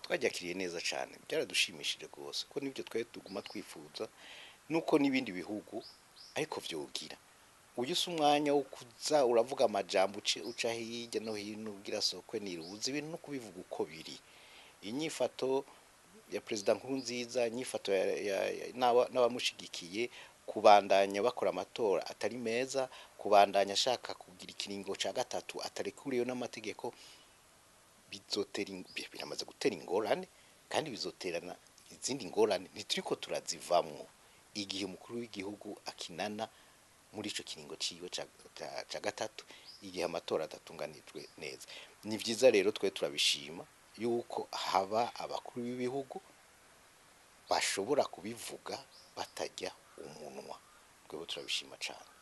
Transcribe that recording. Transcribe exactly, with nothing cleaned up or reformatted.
twajakiriye neza cyane byaradushimishije rwose ko nibyo twaye tuguma twifuza nuko nibindi bihugu ariko vyogira uyu si umwanya wo kuza uravuga amajambo uce uca hirya no hino ugira sokwe niruzi ibintu no kubivuga uko biri inyifato ya president Nkurunziza inyifato n'abamushigikiye kubandanya bakora amatora atari meza kubandanya ashaka kugira ikiringo ca gatatu atari kuriyo n'amategeko bizotera biramaze gutera ingorane kandi bizoterana izindi ngorane ntituriko turazivamwo igihe umukuru w'igihugu akinana muri ico kiringo ciwe ca gatatu igihe amatora adatunganijwe neza ni vyiza rero twe turabishima yuko haba abakuru b'ibihugu bashobora kubivuga batajya umunwa twebwe turabishima cyane.